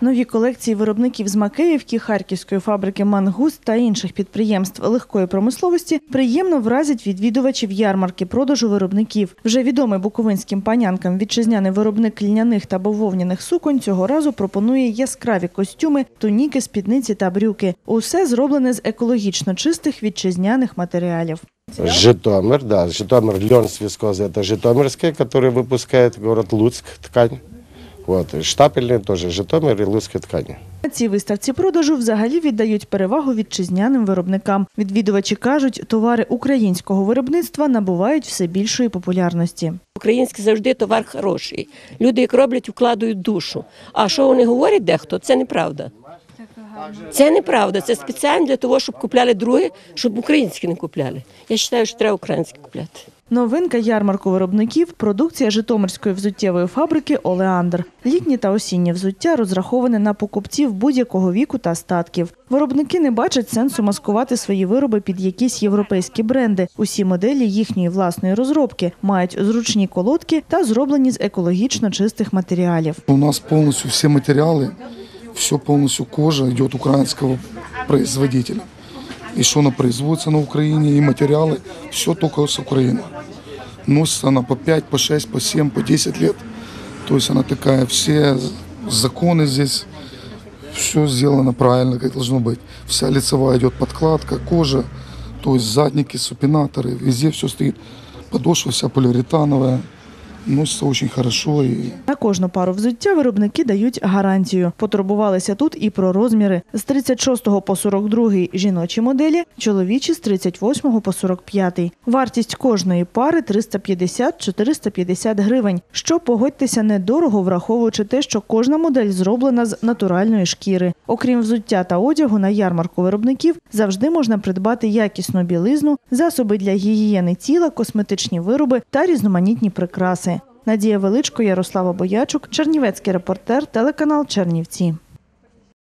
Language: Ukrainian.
Нові колекції виробників з Макеївки, харківської фабрики «Мангуст» та інших підприємств легкої промисловості приємно вразять відвідувачів ярмарки продажу виробників. Вже відомий буковинським панянкам вітчизняний виробник льняних та бавовняних суконь цього разу пропонує яскраві костюми, туніки, спідниці та брюки. Усе зроблене з екологічно чистих вітчизняних матеріалів. Житомир, да, Житомир, лен с вискозой, это житомирская, который выпускает город Луцк, ткань. Вот, штапельные тоже Житомир и Луцкая ткань. На цій виставці продажу взагалі віддають перевагу вітчизняним виробникам. Відвідувачі кажуть, товари українського виробництва набувають все більшої популярності. Український завжди товар хороший. Люди, як роблять, вкладають душу. А що вони говорять дехто, це неправда. Це неправда, це спеціально для того, щоб купляли другі, щоб українські не купляли. Я вважаю, що треба українські купляти. Новинка ярмарку виробників – продукція житомирської взуттєвої фабрики «Олеандр». Літнє та осіннє взуття розраховане на покупців будь-якого віку та статків. Виробники не бачать сенсу маскувати свої вироби під якісь європейські бренди. Усі моделі їхньої власної розробки мають зручні колодки та зроблені з екологічно чистих матеріалів. У нас повністю всі матеріали, все повністю кожа йде українського производителя. И что она производится на Украине, и материалы, все только с Украины. Носится она по 5, по 6, по 7, по 10 лет. То есть она такая, все законы здесь, все сделано правильно, как должно быть. Вся лицевая идет подкладка, кожа, то есть задники, супинаторы, везде все стоит. Подошва вся полиуретановая. Носиться дуже добре. На кожну пару взуття виробники дають гарантію. Потурбувалися тут і про розміри. З 36 по 42 жіночі моделі, чоловічі з 38 по 45. Вартість кожної пари 350-450 гривень. Що, погодьтеся, недорого, враховуючи те, що кожна модель зроблена з натуральної шкіри. Окрім взуття та одягу, на ярмарку виробників завжди можна придбати якісну білизну, засоби для гігієни тіла, косметичні вироби та різноманітні прикраси. Надія Величко, Ярослава Боячук, Чернівецький репортер, телеканал Чернівці.